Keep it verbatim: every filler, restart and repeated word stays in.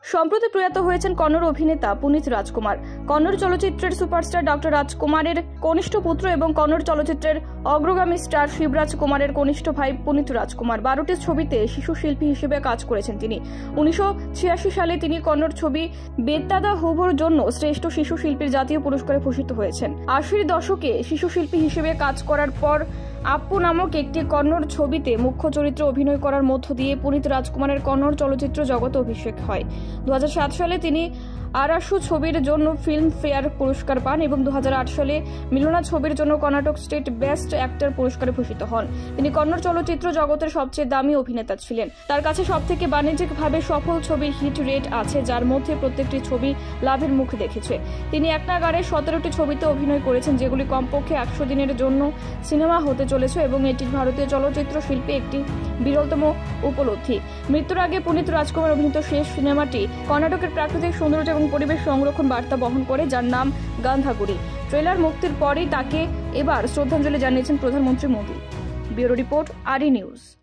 সম্প্রতি প্রয়াত হয়েছেন কন্নড় অভিনেতা পুনিত রাজকুমার। কন্নড় চলচ্চিত্রের সুপারস্টার ডক্টর রাজকুমারের কনিষ্ঠ পুত্র এবং কন্নড় চলচ্চিত্রের অগ্রগামী স্টার শিবরাজ কুমারের কনিষ্ঠ ভাই পুনিত রাজকুমার বারোটি ছবিতে শিশু শিল্পী হিসেবে কাজ করেছেন তিনি। উনিশশো ছিয়াশি সালে তিনি কন্নড় ছবি বেত্তাদা হুভোর জন্য শ্রেষ্ঠ শিশু শিল্পীর জাতীয় পুরস্কারে ভূষিত হয়েছেন। আশির দশকে শিশু শিল্পী হিসেবে কাজ করার পর আপু নামক একটি কন্নড় ছবিতে মুখ্য চরিত্রে অভিনয় করার মধ্য দিয়ে পুনিত রাজকুমারের কন্নড় চলচ্চিত্র জগতে অভিষেক হয়। দু হাজার সাত সালে তিনি আরাসু ছবির জন্য ফিল্ম ফেয়ার পুরস্কার পান এবং দু হাজার আট সালে মিলনা ছবির জন্য কর্ণাটক স্টেট বেস্ট অ্যাক্টর পুরস্কারে ভূষিত হন। তিনি কন্নড় চলচ্চিত্র জগতের সবচেয়ে দামি অভিনেতা ছিলেন। তার কাছে সবথেকে বাণিজ্যিকভাবে সফল ছবির হিট রেট আছে, যার মধ্যে প্রত্যেকটি ছবি লাভের মুখ দেখেছে। তিনি এক নাগাড়ে সতেরোটি ছবিতে অভিনয় করেছেন, যেগুলি কমপক্ষে একশো দিনের জন্য সিনেমা হতে চলেছে এবং এটি ভারতীয় চলচ্চিত্র শিল্পে একটি বিরলতম উপলব্ধি। মৃত্যুর আগে পুনিত রাজকুমার অভিনীত শেষ সিনেমাটি কর্ণাটকের প্রাকৃতিক সৌন্দর্য এবং পরিবেশ সংরক্ষণ বার্তা বহন করে, যার নাম গান্ধাগুড়ি। ট্রেলার মুক্তির পরেই তাকে এবার শ্রদ্ধাঞ্জলি জানিয়েছেন প্রধানমন্ত্রী মোদী। ব্যুরো রিপোর্ট, আরই নিউজ।